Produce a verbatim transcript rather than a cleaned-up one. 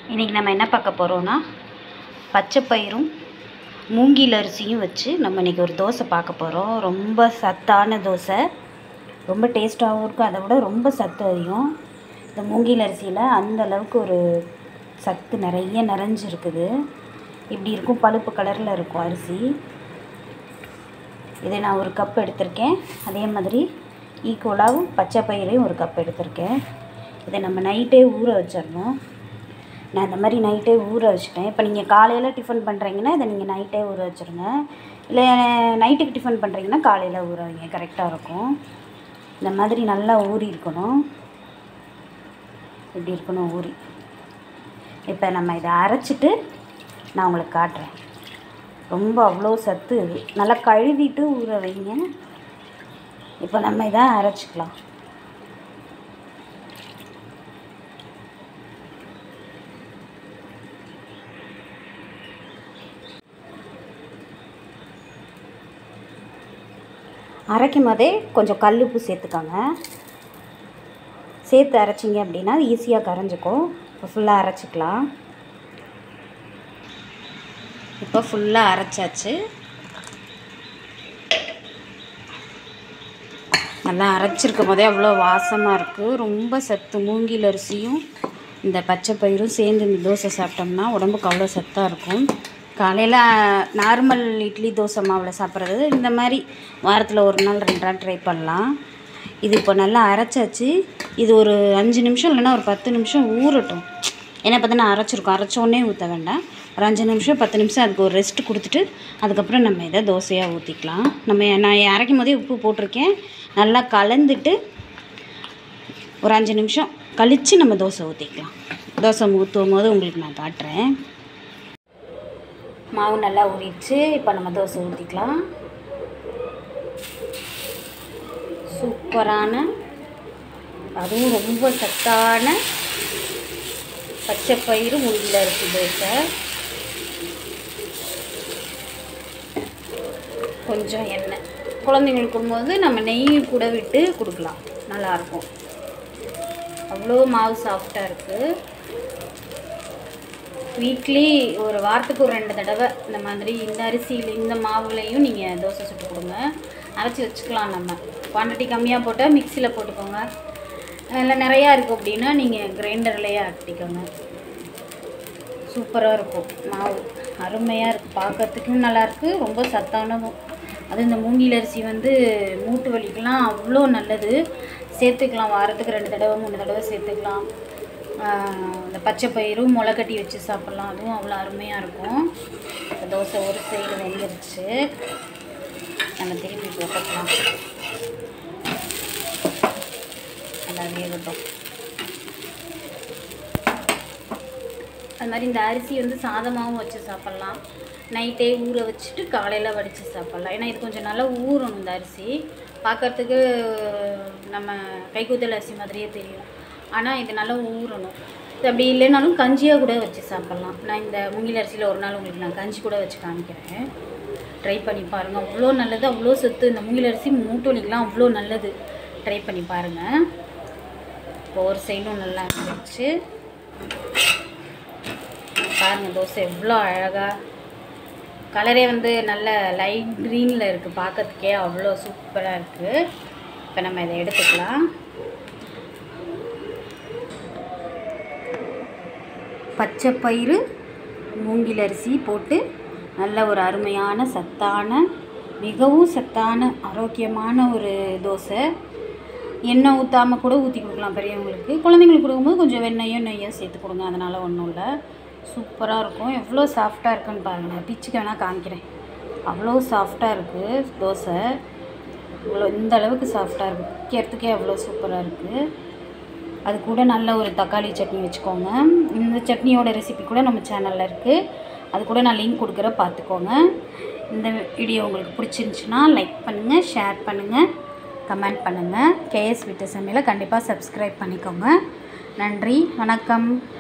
இன்றைக்கி நம்ம என்ன பார்க்க போகிறோன்னா பச்சை பயிரும் மூங்கில் அரிசியும் வச்சு நம்ம இன்றைக்கி ஒரு தோசை பார்க்க போகிறோம். ரொம்ப சத்தான தோசை, ரொம்ப டேஸ்ட்டாகவும் இருக்கும். அதை விட ரொம்ப சத்து அதிகம். இந்த மூங்கில் அரிசியில் அந்த அளவுக்கு ஒரு சத்து நிறைய நிறைஞ்சிருக்குது. இப்படி இருக்கும், பழுப்பு கலரில் இருக்கும் அரிசி. இதை நான் ஒரு கப் எடுத்திருக்கேன். அதே மாதிரி ஈக்குவலாகவும் பச்சை பயிரையும் ஒரு கப் எடுத்திருக்கேன். இதை நம்ம நைட்டே ஊற வச்சிடணும். நான் இந்த மாதிரி நைட்டே ஊற வச்சுட்டேன். இப்போ நீங்கள் காலையில் டிஃபன் பண்ணுறீங்கன்னா இதை நீங்கள் நைட்டே ஊற வச்சுருங்க. இல்லை நைட்டுக்கு டிஃபன் பண்ணுறீங்கன்னா காலையில் ஊற வைங்க, கரெக்டாக இருக்கும். இந்த மாதிரி நல்லா ஊறி இருக்கணும். இப்படி இருக்கணும் ஊறி. இப்போ நம்ம இதை அரைச்சிட்டு நான் உங்களுக்கு காட்டுறேன். ரொம்ப அவ்வளோ சத்து இது. நல்லா கழுவிட்டு ஊற வைங்க. இப்போ நம்ம இதை அரைச்சிக்கலாம். அரைக்கும் போதே கொஞ்சம் கல் உப்பு சேர்த்துக்கோங்க. சேர்த்து அரைச்சிங்க அப்படின்னா ஈஸியாக கரைஞ்சிக்கும். இப்போ ஃபுல்லாக அரைச்சிக்கலாம். இப்போ ஃபுல்லாக அரைச்சாச்சு. நல்லா அரைச்சிருக்கும் போதே அவ்வளோ வாசமாக இருக்குது. ரொம்ப சத்து. மூங்கில் அரிசியும் இந்த பச்சை பயிரும் சேர்ந்து இந்த தோசை சாப்பிட்டோம்னா உடம்புக்கு அவ்வளோ சத்தாக இருக்கும். காலையில் நார்மல் இட்லி தோசை மாவில் சாப்பிட்றது இந்த மாதிரி வாரத்தில் ஒரு நாள் ரெண்டு நாள் ட்ரை பண்ணலாம். இது இப்போ நல்லா அரைச்சாச்சு. இது ஒரு அஞ்சு நிமிஷம் இல்லைன்னா ஒரு பத்து நிமிஷம் ஊறட்டும். ஏன்னா இப்போ தான் அரைச்சிருக்கோம். அரைச்சோடனே ஊற்ற வேண்டாம். ஒரு அஞ்சு நிமிஷம் பத்து நிமிஷம் அதுக்கு ஒரு ரெஸ்ட் கொடுத்துட்டு அதுக்கப்புறம் நம்ம இதை தோசையாக ஊற்றிக்கலாம். நம்ம நான் அரைக்கும் போதே உப்பு போட்டிருக்கேன். நல்லா கலந்துட்டு ஒரு அஞ்சு நிமிஷம் கழித்து நம்ம தோசை ஊற்றிக்கலாம். தோசை ஊற்றும் போது உங்களுக்கு நான் காட்டுறேன். மாவு நல்லா ஊறிடுச்சு. இப்போ நம்ம தோசை ஊற்றிக்கலாம். சூப்பரான, அதுவும் ரொம்ப சத்தான பச்சை பயிறு மூங்கில் அரிசி தோசை. கொஞ்சம் எண்ணெய், குழந்தைங்களுக்கு போது நம்ம நெய் கூட விட்டு கொடுக்கலாம், நல்லாயிருக்கும். அவ்வளோ மாவு சாஃப்டாக இருக்குது. வீக்லி ஒரு வாரத்துக்கு ஒரு ரெண்டு தடவை இந்த மாதிரி இந்த அரிசியில் இந்த மாவுலையும் நீங்கள் தோசை சுட்டு கொடுங்க. அரைச்சி வச்சுக்கலாம். நம்ம குவான்டிட்டி கம்மியாக போட்டால் மிக்சியில் போட்டுக்கோங்க. இல்லை நிறையா இருக்குது அப்படின்னா நீங்கள் கிரைண்டர்லேயே ஆட்டிக்கோங்க. சூப்பராக இருக்கும். மாவு அருமையாக இருக்குது. பார்க்கறதுக்கும் நல்லாயிருக்கு. ரொம்ப சத்தானதும். அது இந்த மூங்கில் அரிசி வந்து மூட்டு வலிக்கெலாம் அவ்வளோ நல்லது. சேர்த்துக்கலாம். வாரத்துக்கு ரெண்டு தடவை மூணு தடவை சேர்த்துக்கலாம். இந்த பச்சை பயிரும் முளை கட்டி வச்சு சாப்பிட்லாம். அதுவும் அவ்வளோ அருமையாக இருக்கும். இப்போ தோசை ஒரு சைடு வெந்துருச்சு. நம்ம திருப்பி போட்டுக்கலாம். நல்லா வேகட்டும். அது மாதிரி இந்த அரிசி வந்து சாதமாகவும் வச்சு சாப்பிட்லாம். நைட்டே ஊற வச்சுட்டு காலையில் வடித்து சாப்பிட்லாம். ஏன்னா இது கொஞ்சம் நல்லா ஊறணும். இந்த அரிசி பார்க்குறதுக்கு நம்ம கைக்குத்தல் அரிசி மாதிரியே தெரியும். ஆனால் இது நல்லா ஊறணும். இது அப்படி இல்லைனாலும் கஞ்சியாக கூட வச்சு சாப்பிட்லாம். நான் இந்த மூங்கில் அரிசியில் ஒரு நாள் உங்களுக்கு நான் கஞ்சி கூட வச்சு காமிக்கிறேன். ட்ரை பண்ணி பாருங்கள். அவ்வளோ நல்லது, அவ்வளோ சத்து. இந்த மூங்கில் அரிசி மூட்டு வலிக்கெலாம் அவ்வளோ நல்லது. ட்ரை பண்ணி பாருங்கள். இப்போ ஒரு சைடும் நல்லா இருந்துச்சு. பாருங்கள் தோசை எவ்வளோ அழகாக, கலரே வந்து நல்ல லைட் க்ரீனில் இருக்குது. பார்க்கறதுக்கே அவ்வளோ சூப்பராக இருக்குது. இப்போ நம்ம இதை எடுத்துக்கலாம். பச்சை பயிறு மூங்கில் அரிசி போட்டு நல்ல ஒரு அருமையான சத்தான, மிகவும் சத்தான ஆரோக்கியமான ஒரு தோசை. எண்ணெய் ஊற்றாமல் கூட ஊற்றி கொடுக்கலாம் பெரியவங்களுக்கு. குழந்தைங்களுக்கு கொடுக்கும்போது கொஞ்சம் வெண்ணெயோ நெய்யோ சேர்த்து கொடுங்க. அதனால் ஒன்றும் இல்லை. சூப்பராக இருக்கும். எவ்வளோ சாஃப்டாக இருக்குன்னு பாருங்கள். நான் பிச்சுக்கு வேணால் காமிக்கிறேன். அவ்வளோ சாஃப்டாக இருக்குது தோசை. இவ்வளோ இந்த அளவுக்கு சாஃப்டாக இருக்குது. பிக்கிறதுக்கே அவ்வளோ சூப்பராக இருக்குது. அது கூட நல்ல ஒரு தக்காளி சட்னி வச்சுக்கோங்க. இந்த சட்னியோட ரெசிபி கூட நம்ம சேனலில் இருக்குது. அது கூட நான் லிங்க் கொடுக்குற பார்த்துக்கோங்க. இந்த வீடியோ உங்களுக்கு பிடிச்சிருந்துச்சுன்னா லைக் பண்ணுங்கள், ஷேர் பண்ணுங்கள், கமெண்ட் பண்ணுங்கள். கேஎஸ் வீட்டு சமையலை கண்டிப்பாக சப்ஸ்கிரைப் பண்ணிக்கோங்க. நன்றி, வணக்கம்.